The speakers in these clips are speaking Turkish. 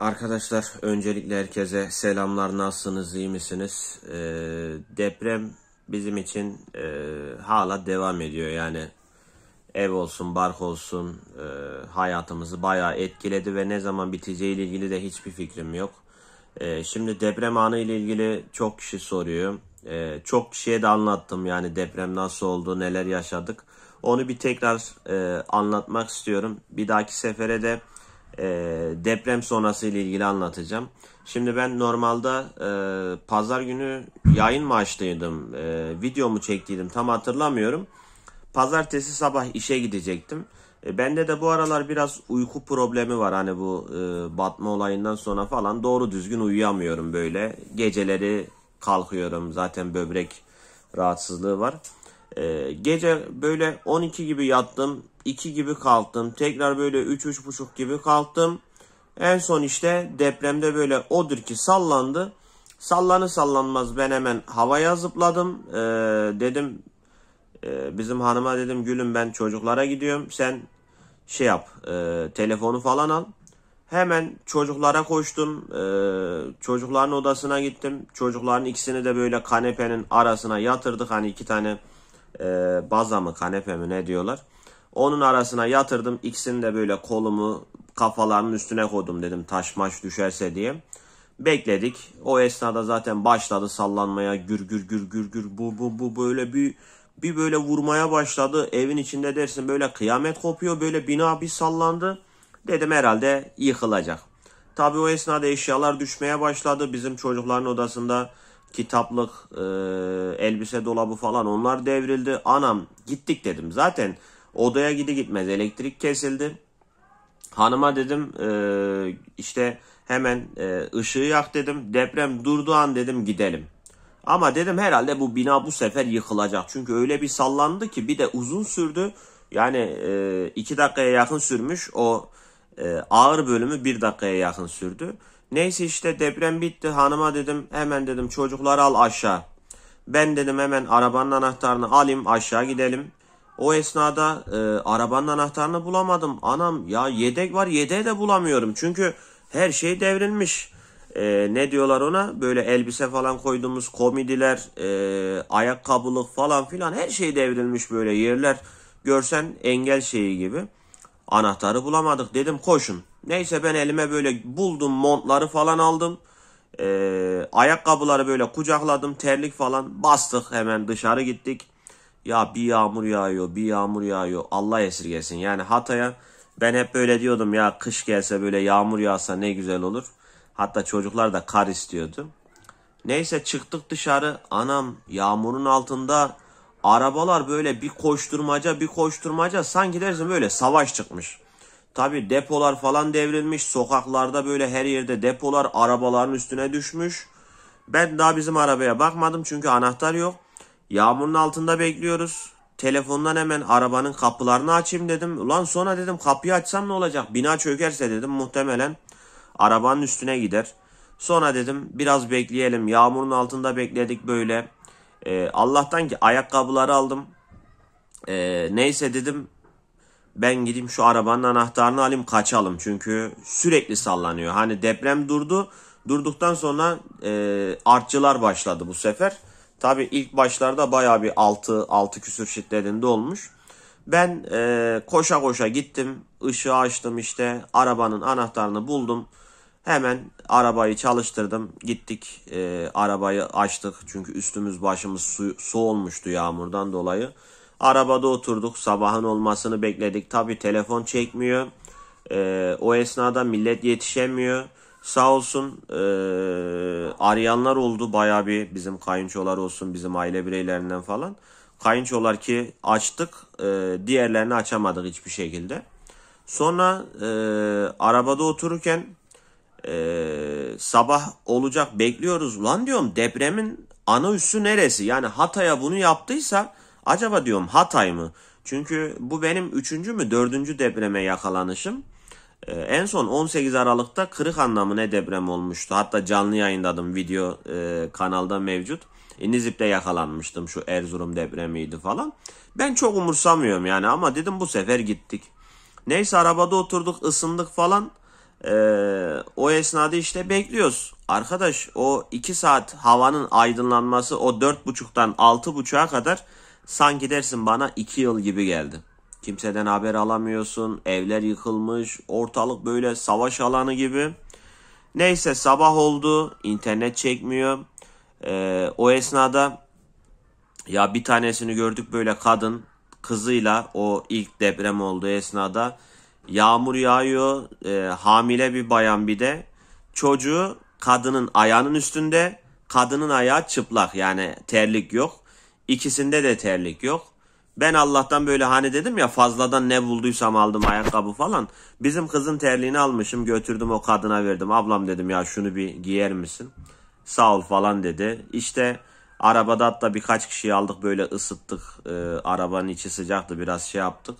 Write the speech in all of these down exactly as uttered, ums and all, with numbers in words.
Arkadaşlar öncelikle herkese selamlar, nasılsınız, iyi misiniz? Ee, deprem bizim için e, hala devam ediyor. Yani ev olsun, bark olsun e, hayatımızı bayağı etkiledi ve ne zaman biteceği ile ilgili de hiçbir fikrim yok. E, şimdi deprem anı ile ilgili çok kişi soruyor. E, çok kişiye de anlattım, yani deprem nasıl oldu, neler yaşadık. Onu bir tekrar e, anlatmak istiyorum. Bir dahaki sefere de e, deprem sonrası ile ilgili anlatacağım. Şimdi ben normalde e, pazar günü yayın mı açtıydım, e, video mu çektiydim tam hatırlamıyorum. Pazartesi sabah işe gidecektim. E, bende de bu aralar biraz uyku problemi var. Hani bu e, batma olayından sonra falan doğru düzgün uyuyamıyorum böyle. Geceleri kalkıyorum. Zaten böbrek rahatsızlığı var. E, gece böyle on iki gibi yattım. iki gibi kalktım. Tekrar böyle üç üç buçuk gibi kalktım. En son işte depremde böyle odur ki sallandı. Sallanı sallanmaz ben hemen havaya zıpladım. E, dedim Ee, bizim hanıma dedim, gülüm ben çocuklara gidiyorum, sen şey yap, e, telefonu falan al. Hemen çocuklara koştum, e, çocukların odasına gittim. Çocukların ikisini de böyle kanepenin arasına yatırdık. Hani iki tane e, baza mı kanepe mi ne diyorlar. Onun arasına yatırdım. İkisini de böyle kolumu kafalarının üstüne koydum, dedim taş maş düşerse diye. Bekledik. O esnada zaten başladı sallanmaya, gür gür gür gür gür bu bu bu böyle bir bir böyle vurmaya başladı. Evin içinde dersin böyle kıyamet kopuyor. Böyle bina bir sallandı. Dedim herhalde yıkılacak. Tabii o esnada eşyalar düşmeye başladı. Bizim çocukların odasında kitaplık, e, elbise dolabı falan, onlar devrildi. Anam gittik dedim. Zaten odaya gidi gitmez elektrik kesildi. Hanıma dedim e, işte hemen e, ışığı yak dedim. Deprem durduğu an dedim gidelim. Ama dedim herhalde bu bina bu sefer yıkılacak. Çünkü öyle bir sallandı ki, bir de uzun sürdü. Yani e, iki dakikaya yakın sürmüş. O e, ağır bölümü bir dakikaya yakın sürdü. Neyse işte deprem bitti. Hanıma dedim hemen dedim çocukları al aşağı. Ben dedim hemen arabanın anahtarını alayım, aşağı gidelim. O esnada e, arabanın anahtarını bulamadım. Anam ya, yedek var, yedeği de bulamıyorum. Çünkü her şey devrilmiş. E, ne diyorlar ona? Böyle elbise falan koyduğumuz komodiler, e, ayakkabılık falan filan, her şey devrilmiş böyle, yerler görsen engel şeyi gibi. Anahtarı bulamadık, dedim koşun. Neyse ben elime böyle buldum, montları falan aldım. E, ayakkabıları böyle kucakladım, terlik falan bastık, hemen dışarı gittik. Ya bir yağmur yağıyor, bir yağmur yağıyor. Allah esirgesin. Yani Hatay'a ben hep böyle diyordum ya, kış gelse böyle yağmur yağsa ne güzel olur. Hatta çocuklar da kar istiyordu. Neyse çıktık dışarı. Anam yağmurun altında arabalar böyle bir koşturmaca bir koşturmaca, sanki dersin böyle savaş çıkmış. Tabi depolar falan devrilmiş. Sokaklarda böyle her yerde depolar arabaların üstüne düşmüş. Ben daha bizim arabaya bakmadım çünkü anahtar yok. Yağmurun altında bekliyoruz. Telefondan hemen arabanın kapılarını açayım dedim. Ulan sonra dedim kapıyı açsam ne olacak? Bina çökerse dedim muhtemelen arabanın üstüne gider. Sonra dedim biraz bekleyelim. Yağmurun altında bekledik böyle. Ee, Allah'tan ki ayakkabıları aldım. Ee, neyse dedim ben gideyim şu arabanın anahtarını alayım, kaçalım. Çünkü sürekli sallanıyor. Hani deprem durdu. Durduktan sonra e, artçılar başladı bu sefer. Tabii ilk başlarda bayağı bir altı altı küsür şiddetinde olmuş. Ben e, koşa koşa gittim. Işığı açtım, işte arabanın anahtarını buldum. Hemen arabayı çalıştırdım. Gittik, e, arabayı açtık. Çünkü üstümüz başımız su, su olmuştu yağmurdan dolayı. Arabada oturduk. Sabahın olmasını bekledik. Tabii telefon çekmiyor. E, o esnada millet yetişemiyor. Sağ olsun e, arayanlar oldu. Bayağı bir bizim kayınçolar olsun, bizim aile bireylerinden falan. Kayınçolar ki açtık. E, diğerlerini açamadık hiçbir şekilde. Sonra e, arabada otururken Ee, sabah olacak bekliyoruz. Lan diyorum depremin ana üssü neresi? Yani Hatay'a bunu yaptıysa acaba diyorum Hatay mı? Çünkü bu benim üçüncü mü dördüncü depreme yakalanışım. Ee, en son on sekiz Aralık'ta Kırıkhan'da mı ne deprem olmuştu. Hatta canlı yayınladım, video e, kanalda mevcut. E, Nizip'te yakalanmıştım, şu Erzurum depremiydi falan. Ben çok umursamıyorum yani, ama dedim bu sefer gittik. Neyse arabada oturduk, ısındık falan. Ee, o esnada işte bekliyoruz. Arkadaş o iki saat havanın aydınlanması o dört buçuktan altı buçuğa kadar sanki dersin bana iki yıl gibi geldi. Kimseden haber alamıyorsun. Evler yıkılmış. Ortalık böyle savaş alanı gibi. Neyse sabah oldu. İnternet çekmiyor. Ee, o esnada ya bir tanesini gördük böyle kadın kızıyla o ilk deprem olduğu esnada yağmur yağıyor. E, hamile bir bayan bir de çocuğu kadının ayağının üstünde, kadının ayağı çıplak yani terlik yok. İkisinde de terlik yok. Ben Allah'tan böyle hani dedim ya fazladan ne bulduysam aldım ayakkabı falan. Bizim kızın terliğini almışım götürdüm o kadına verdim. Ablam dedim ya şunu bir giyer misin? Sağ ol falan dedi. İşte arabada hatta birkaç kişiyi aldık böyle ısıttık. Ee, arabanın içi sıcaktı biraz şey yaptık.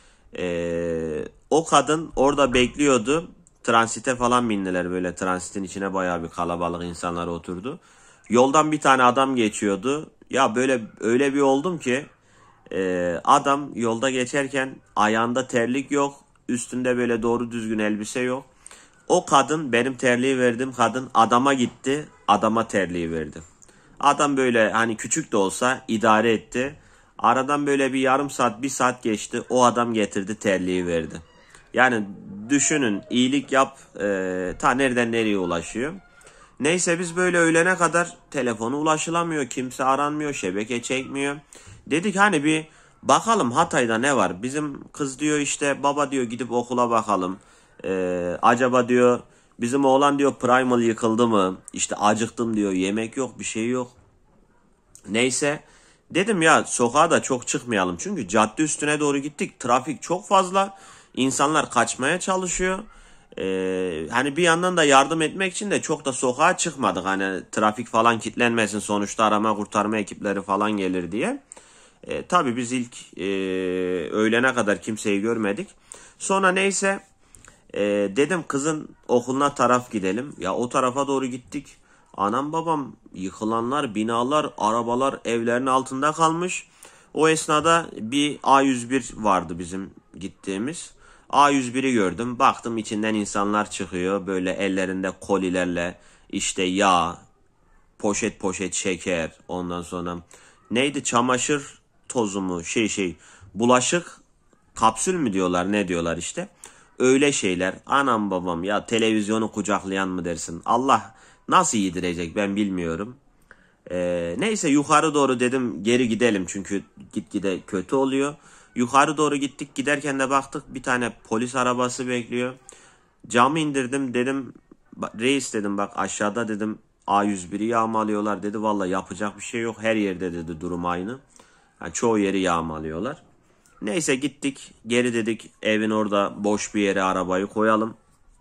Ee, o kadın orada bekliyordu. Transite falan bindiler böyle transitin içine bayağı bir kalabalık insanlar oturdu. Yoldan bir tane adam geçiyordu. Ya böyle öyle bir oldum ki e, adam yolda geçerken ayağında terlik yok. Üstünde böyle doğru düzgün elbise yok. O kadın benim terliği verdim kadın adama gitti adama terliği verdi. Adam böyle hani küçük de olsa idare etti. Aradan böyle bir yarım saat bir saat geçti o adam getirdi terliği verdi. Yani düşünün iyilik yap e, ta nereden nereye ulaşıyor. Neyse biz böyle öğlene kadar telefonu ulaşılamıyor kimse aranmıyor şebeke çekmiyor. Dedik hani bir bakalım Hatay'da ne var bizim kız diyor işte baba diyor gidip okula bakalım. Ee, acaba diyor bizim oğlan diyor Primal yıkıldı mı? İşte acıktım diyor yemek yok bir şey yok. Neyse dedim ya sokağa da çok çıkmayalım. Çünkü cadde üstüne doğru gittik. Trafik çok fazla. İnsanlar kaçmaya çalışıyor. Ee, hani bir yandan da yardım etmek için de çok da sokağa çıkmadık. Hani trafik falan kilitlenmesin sonuçta arama kurtarma ekipleri falan gelir diye. Ee, tabii biz ilk e, öğlene kadar kimseyi görmedik. Sonra neyse e, dedim kızın okuluna taraf gidelim. Ya o tarafa doğru gittik. Anam babam yıkılanlar, binalar, arabalar evlerin altında kalmış. O esnada bir A yüz bir vardı bizim gittiğimiz. A yüz biri gördüm. Baktım içinden insanlar çıkıyor. Böyle ellerinde kolilerle işte yağ, poşet poşet şeker. Ondan sonra neydi çamaşır tozu mu şey şey bulaşık kapsül mü diyorlar ne diyorlar işte. Öyle şeyler. Anam babam ya televizyonu kucaklayan mı dersin? Allah nasıl yedirecek ben bilmiyorum. Ee, neyse yukarı doğru dedim geri gidelim çünkü gitgide kötü oluyor. Yukarı doğru gittik giderken de baktık bir tane polis arabası bekliyor. Camı indirdim dedim reis dedim bak aşağıda dedim A yüz biri yağmalıyorlar dedi. Valla yapacak bir şey yok her yerde dedi durum aynı. Yani çoğu yeri yağmalıyorlar. Neyse gittik geri dedik evin orada boş bir yere arabayı koyalım.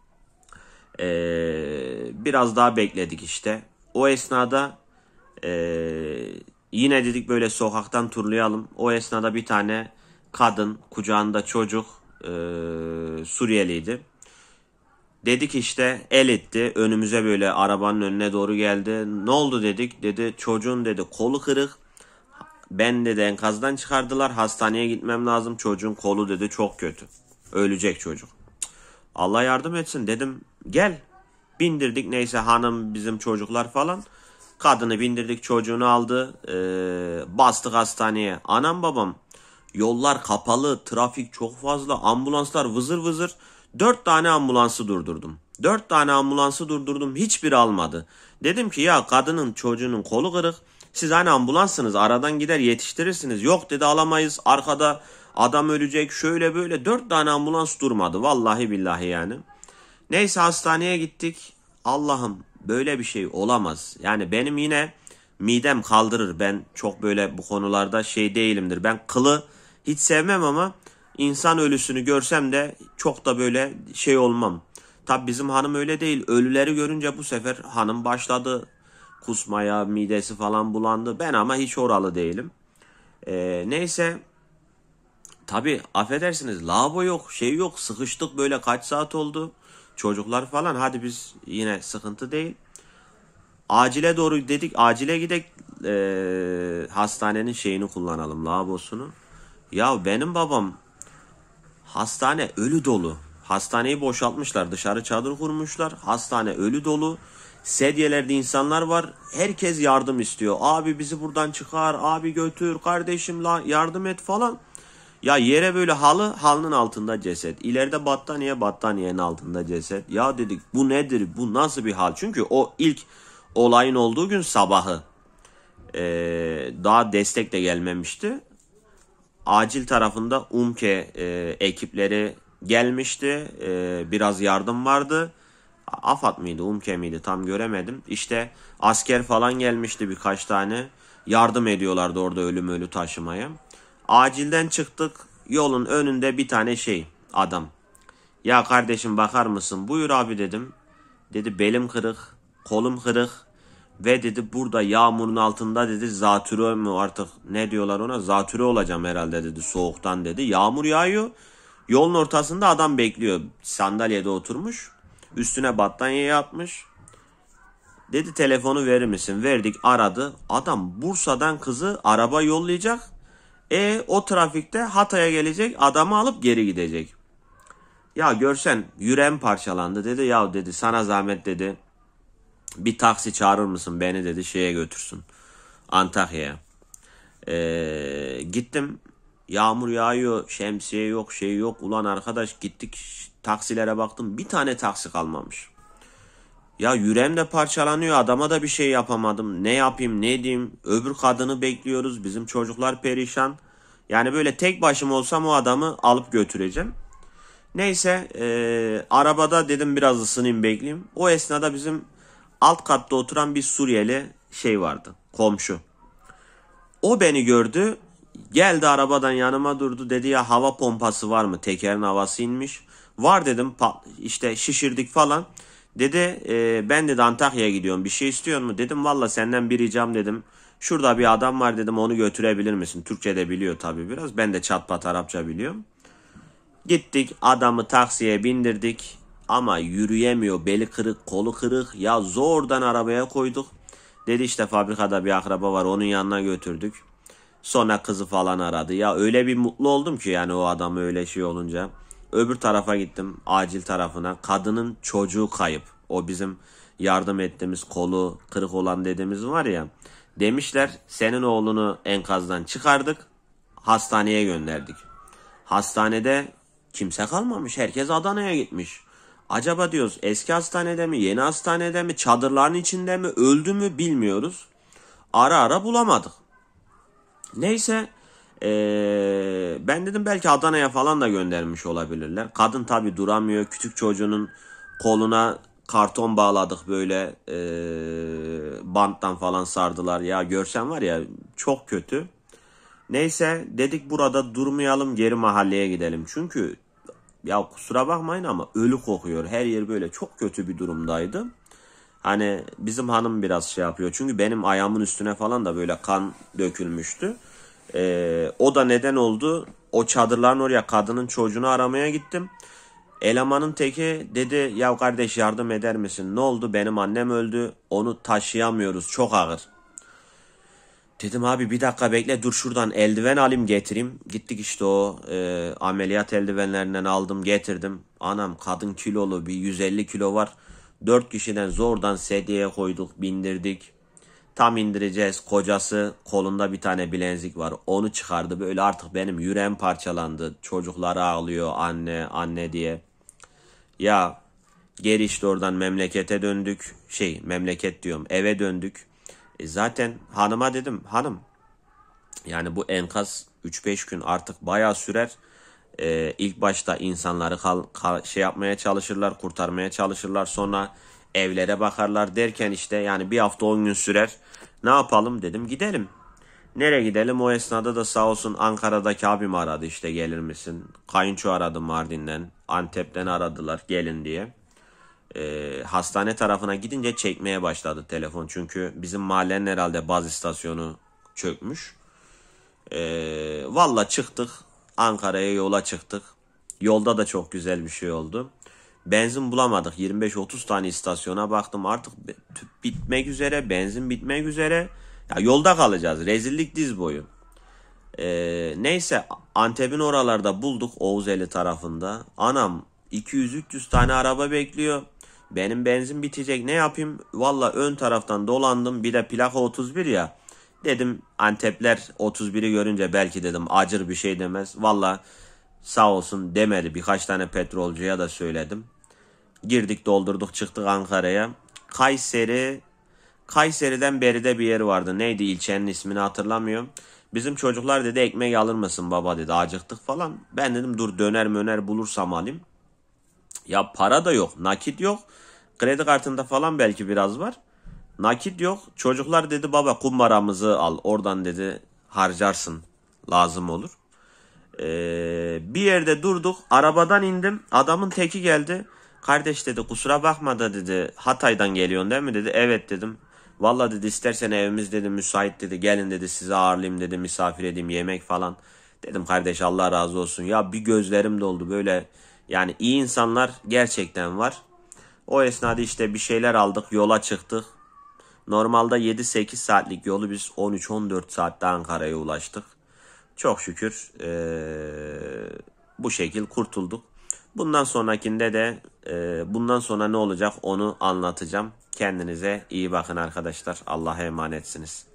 Ee, biraz daha bekledik işte. O esnada ee, yine dedik böyle sokaktan turlayalım. O esnada bir tane kadın kucağında çocuk ee, Suriyeliydi. Dedik işte el etti önümüze böyle arabanın önüne doğru geldi. Ne oldu dedik dedi çocuğun dedi kolu kırık. Ben dedi enkazdan çıkardılar hastaneye gitmem lazım çocuğun kolu dedi çok kötü. Ölecek çocuk. Allah yardım etsin dedim gel. Bindirdik neyse hanım bizim çocuklar falan. Kadını bindirdik çocuğunu aldı. Ee, bastık hastaneye. Anam babam yollar kapalı trafik çok fazla ambulanslar vızır vızır. Dört tane ambulansı durdurdum. Dört tane ambulansı durdurdum hiçbiri almadı. Dedim ki ya kadının çocuğunun kolu kırık. Siz hani ambulanssınız aradan gider yetiştirirsiniz. Yok dedi alamayız arkada adam ölecek şöyle böyle. Dört tane ambulans durmadı vallahi billahi yani. Neyse hastaneye gittik. Allah'ım böyle bir şey olamaz. Yani benim yine midem kaldırır. Ben çok böyle bu konularda şey değilimdir. Ben kılı hiç sevmem ama insan ölüsünü görsem de çok da böyle şey olmam. Tabi bizim hanım öyle değil. Ölüleri görünce bu sefer hanım başladı kusmaya, midesi falan bulandı. Ben ama hiç oralı değilim. Ee, neyse tabi affedersiniz lavabo yok, şey yok. Sıkıştık böyle kaç saat oldu. Çocuklar falan hadi biz yine sıkıntı değil. Acile doğru dedik acile gidek e, hastanenin şeyini kullanalım lavabosunu. Ya benim babam hastane ölü dolu. Hastaneyi boşaltmışlar. Dışarı çadır kurmuşlar. Hastane ölü dolu. Sedyelerde insanlar var. Herkes yardım istiyor. Abi bizi buradan çıkar. Abi götür. Kardeşim la yardım et falan. Ya yere böyle halı, halının altında ceset. İleride battaniye, battaniyenin altında ceset. Ya dedik bu nedir? Bu nasıl bir hal? Çünkü o ilk olayın olduğu gün sabahı. Ee, daha destek de gelmemişti. Acil tarafında UMKE e, ekipleri gelmişti. E, biraz yardım vardı. AFAD mıydı, UMKE miydi tam göremedim. İşte asker falan gelmişti birkaç tane. Yardım ediyorlardı orada ölüm ölü taşımaya. Acilden çıktık. Yolun önünde bir tane şey adam. Ya kardeşim bakar mısın? Buyur abi dedim. Dedi belim kırık, kolum kırık. Ve dedi burada yağmurun altında dedi zatürre mü artık ne diyorlar ona, zatürre olacağım herhalde dedi soğuktan dedi. Yağmur yağıyor. Yolun ortasında adam bekliyor. Sandalyede oturmuş. Üstüne battaniye yatmış. Dedi telefonu verir misin? Verdik, aradı. Adam Bursa'dan kızı araba yollayacak. E o trafikte Hatay'a gelecek, adamı alıp geri gidecek. Ya görsen yüreğim parçalandı. Dedi ya dedi sana zahmet dedi. Bir taksi çağırır mısın beni dedi şeye götürsün. Antakya'ya. Ee, gittim. Yağmur yağıyor. Şemsiye yok, şey yok. Ulan arkadaş gittik taksilere baktım. Bir tane taksi kalmamış. Ya yüreğim de parçalanıyor. Adama da bir şey yapamadım. Ne yapayım ne diyeyim. Öbür kadını bekliyoruz. Bizim çocuklar perişan. Yani böyle tek başıma olsam o adamı alıp götüreceğim. Neyse e, arabada dedim biraz ısınayım bekleyeyim. O esnada bizim alt katta oturan bir Suriyeli şey vardı. Komşu. O beni gördü. Geldi arabadan yanıma durdu. Dedi ya hava pompası var mı? Tekerin havası inmiş. Var dedim. İşte şişirdik falan. Dedi e, ben dedi Antakya'ya gidiyorum. Bir şey istiyor mu? Dedim valla senden bir ricam dedim. Şurada bir adam var dedim, onu götürebilir misin? Türkçe de biliyor tabii biraz. Ben de çat pat Arapça biliyorum. Gittik adamı taksiye bindirdik. Ama yürüyemiyor. Beli kırık, kolu kırık. Ya zordan arabaya koyduk. Dedi işte fabrikada bir akraba var, onun yanına götürdük. Sonra kızı falan aradı. Ya öyle bir mutlu oldum ki yani o adam öyle şey olunca. Öbür tarafa gittim, acil tarafına. Kadının çocuğu kayıp. O bizim yardım ettiğimiz kolu kırık olan dedemiz var ya. Demişler senin oğlunu enkazdan çıkardık, hastaneye gönderdik. Hastanede kimse kalmamış. Herkes Adana'ya gitmiş. Acaba diyoruz eski hastanede mi, yeni hastanede mi, çadırların içinde mi, öldü mü bilmiyoruz. Ara ara bulamadık. Neyse ee, ben dedim belki Adana'ya falan da göndermiş olabilirler. Kadın tabi duramıyor. Küçük çocuğunun koluna karton bağladık böyle ee, banttan falan sardılar. Ya görsen var ya çok kötü. Neyse dedik burada durmayalım, geri mahalleye gidelim. Çünkü ya kusura bakmayın ama ölü kokuyor. Her yer böyle çok kötü bir durumdaydı. Hani bizim hanım biraz şey yapıyor. Çünkü benim ayağımın üstüne falan da böyle kan dökülmüştü. Ee, o da neden oldu. O çadırların oraya kadının çocuğunu aramaya gittim. Elemanın teki dedi ya kardeş yardım eder misin? Ne oldu? Benim annem öldü. Onu taşıyamıyoruz. Çok ağır. Dedim abi bir dakika bekle, dur şuradan eldiven alayım getireyim. Gittik işte o e, ameliyat eldivenlerinden aldım getirdim. Anam kadın kilolu, bir yüz elli kilo var. dört kişiden zordan sedyeye koyduk, bindirdik. Tam indireceğiz, kocası kolunda bir tane bilezik var, onu çıkardı. Böyle artık benim yüreğim parçalandı. Çocuklar ağlıyor anne anne diye. Ya geri işte oradan memlekete döndük. Şey memleket diyorum, eve döndük. E zaten hanıma dedim hanım yani bu enkaz üç beş gün artık bayağı sürer. Ee, ilk başta insanları kal, kal, şey yapmaya çalışırlar, kurtarmaya çalışırlar. Sonra evlere bakarlar derken işte yani bir hafta on gün sürer. Ne yapalım dedim, gidelim. Nereye gidelim? O esnada da sağ olsun Ankara'daki abim aradı, işte gelir misin? Kayınço aradı Mardin'den, Antep'ten aradılar gelin diye. Ee, hastane tarafına gidince çekmeye başladı telefon. Çünkü bizim mahallenin herhalde baz istasyonu çökmüş. Ee, Valla çıktık. Ankara'ya yola çıktık. Yolda da çok güzel bir şey oldu. Benzin bulamadık. yirmi beş otuz tane istasyona baktım. Artık tüp bitmek üzere. Benzin bitmek üzere. Ya yolda kalacağız. Rezillik diz boyu. Ee, neyse Antep'in oralarda bulduk. Oğuzeli tarafında. Anam iki yüz üç yüz tane araba bekliyor. Benim benzin bitecek, ne yapayım? Valla ön taraftan dolandım. Bir de plaka otuz bir ya. Dedim Antepler otuz biri görünce belki dedim acır bir şey demez. Valla sağ olsun demedi. Birkaç tane petrolcüye de söyledim. Girdik, doldurduk, çıktık Ankara'ya. Kayseri, Kayseri'den beri de bir yer vardı. Neydi ilçenin ismini hatırlamıyorum. Bizim çocuklar dedi ekmek alır mısın baba dedi, acıktık falan. Ben dedim dur döner möner bulursam alayım. Ya para da yok, nakit yok. Kredi kartında falan belki biraz var. Nakit yok. Çocuklar dedi baba kumbaramızı al. Oradan dedi harcarsın. Lazım olur. Ee, bir yerde durduk. Arabadan indim. Adamın teki geldi. Kardeş dedi kusura bakma da dedi Hatay'dan geliyorsun değil mi dedi. Evet dedim. Valla dedi istersen evimiz dedi müsait dedi. Gelin dedi sizi ağırlayayım dedi. Misafir edeyim yemek falan. Dedim kardeş Allah razı olsun. Ya bir gözlerim doldu böyle. Yani iyi insanlar gerçekten var. O esnada işte bir şeyler aldık, yola çıktık. Normalde yedi sekiz saatlik yolu biz on üç on dört saatte Ankara'ya ulaştık. Çok şükür ee, bu şekil kurtulduk. Bundan sonrakinde de e, bundan sonra ne olacak onu anlatacağım. Kendinize iyi bakın arkadaşlar. Allah'a emanetsiniz.